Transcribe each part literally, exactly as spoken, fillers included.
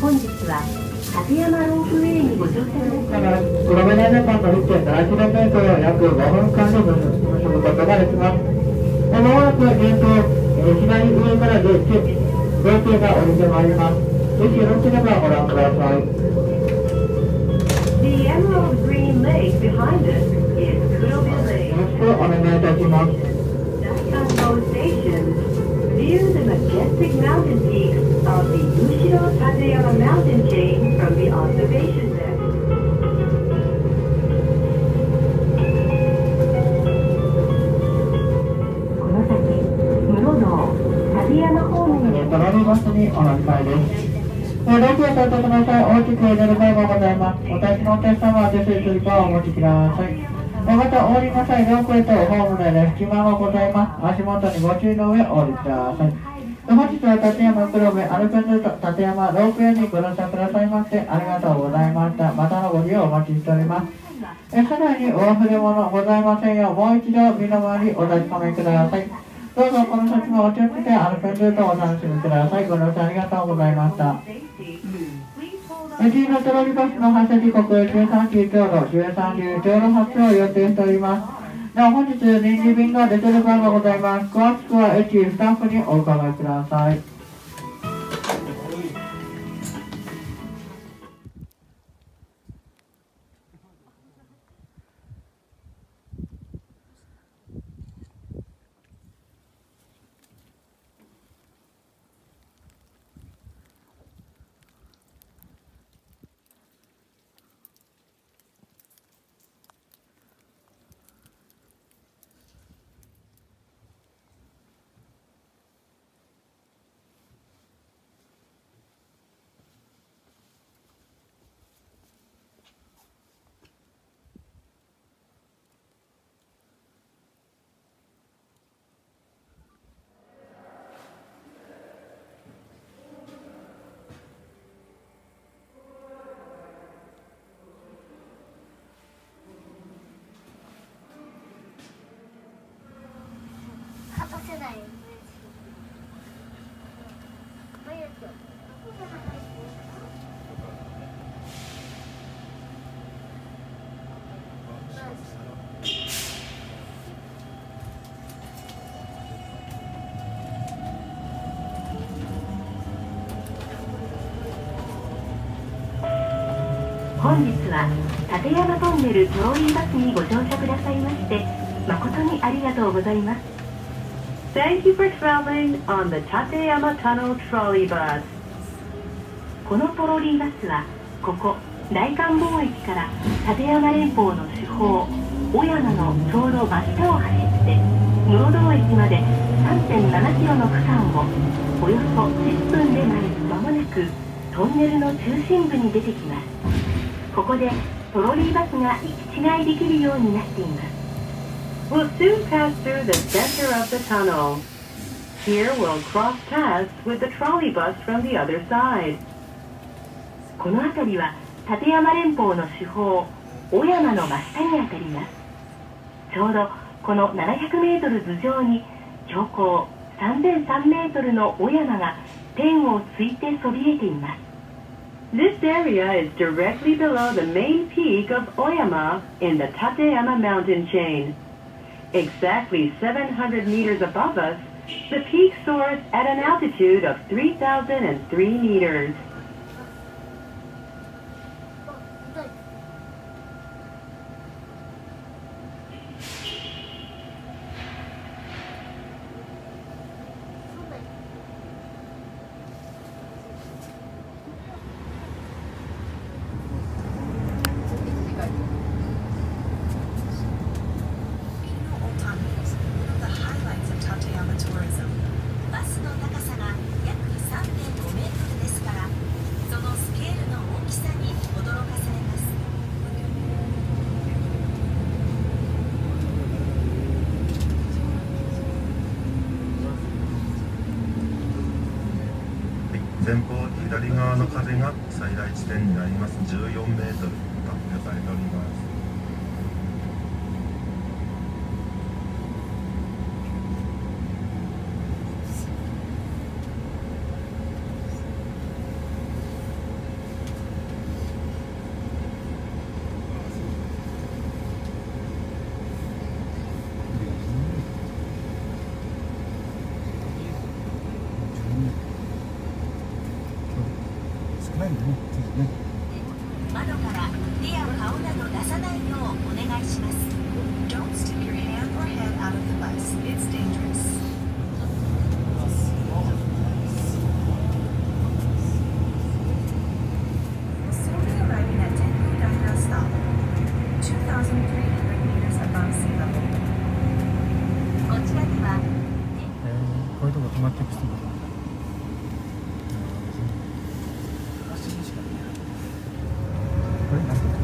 本日は立山ロープウェイにご乗車から黒部ダイヤ間の いってんななキロメートル を約ごふんかんで結ぶことができます。まもなく現状、左上からでロープウェイが降りてまいります。ぜひよろしければご覧ください。 The Emerald Green Lake behind us is Kurobe よろ Lake. しくお願いいたします。 Daikanbo Station. View the majestic mountain peaks of the Ushiro Tateyama mountain chain from the observation deck. この先、室堂、立山方面へトロリーバスにお乗り換えです。えー、ロープウェイ到着の際、大きく揺れる場合がございます。お立ちのお客様は手すりスリッパをお持ちください。えー、また、降りの際、ロープウェイとホームで隙間がございます。足元にご注意の上、お降りください。本日は立山黒部アルペンルート立山ロープウェイにご乗車くださいましてありがとうございました。またのご利用お待ちしております。え車内にお忘れ物ございませんよう、もう一度身の回りお確かめください。どうぞこの先もお気をつけてアルペンルートをお楽しみください。ご乗車ありがとうございました。え次のトロリバスの発車時刻じゅうさんじちょうど、じゅうさんじちょうど発車を予定しております。なお本日臨時便が出ている場合がございます。詳しくは駅スタッフにお伺いください。 本日は立山トンネルトロリーバスにご乗車くださいまして誠にありがとうございます。 Thank you for traveling on the Tateyama Tunnel Trolley Bus. このトロリーバスはここ大観峰駅から立山連峰の主峰小山のちょうど真下を走って室堂駅まで さんてんななキロの区間をおよそじゅっぷんで参り、間もなくトンネルの中心部に出てきます。ここでトロリーバスが行き違いできるようになっています。 We'll soon pass through the center of the tunnel. Here we'll cross paths with the trolley bus from the other side. この辺りは立山連峰の主峰小山の真下にあたります。ちょうどこのななひゃくメートル頭上に標高さんぜんさんメートルの小山が天をついてそびえています。This area is directly below the main peak of Oyama in the Tateyama mountain chain. Exactly seven hundred meters above us, the peak soars at an altitude of three thousand three meters. 前方左側の風が最大地点になります。じゅうよんメートル発表されております。 ないんだね、次ね。 窓から手や顔など出さないようお願いします。Don't stick your hand or head out of the bus. It's dangerous. Soon be arriving at Tengu Daira Stop, two thousand three hundred meters above sea level. こちらには、 えー、こういうとこ止まっていく人もいる。これなんだ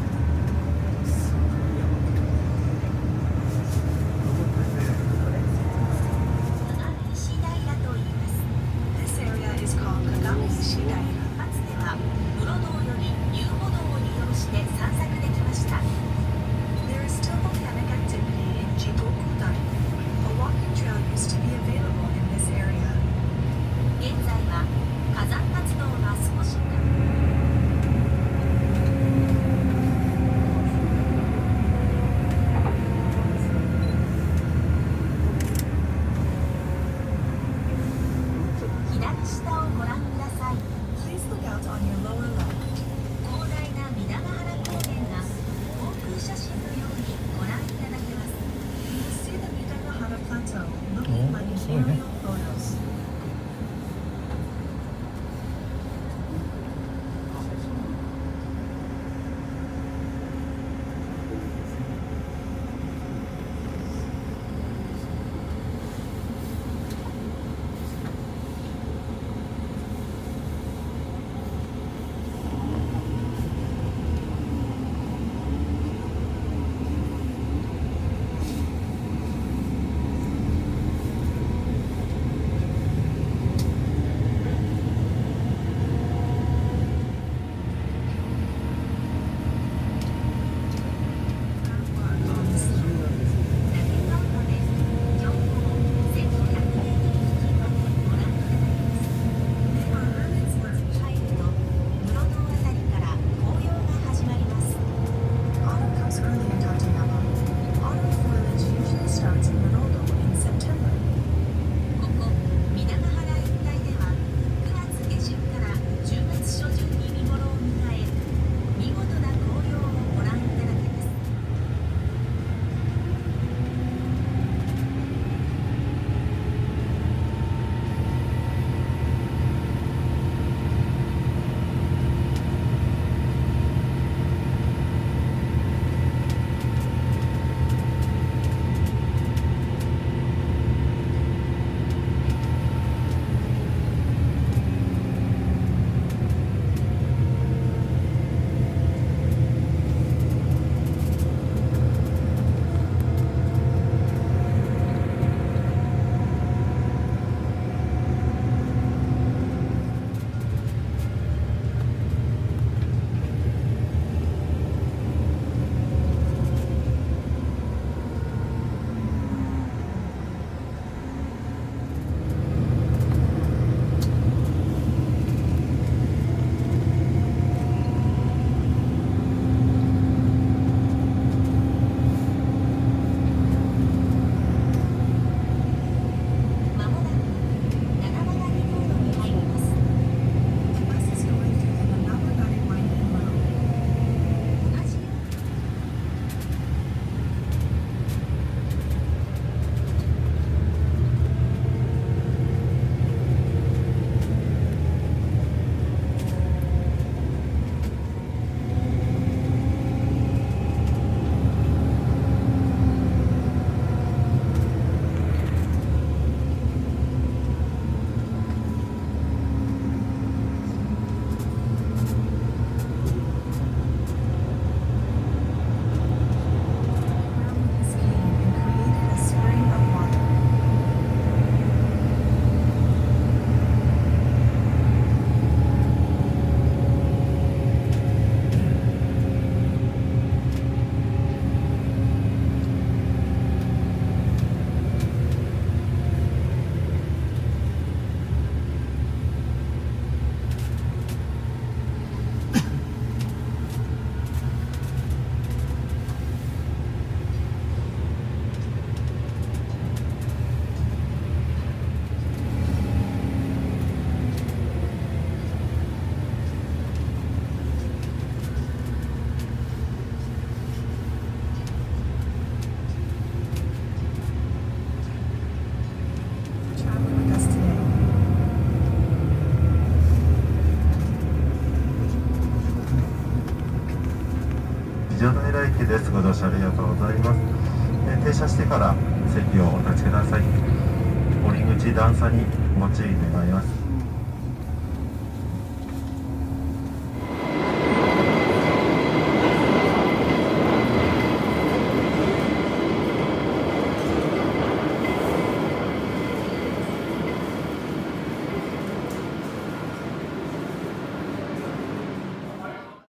席です。ご乗車ありがとうございます。えー停車してから席をお立ちください。降り口段差にご注意願います。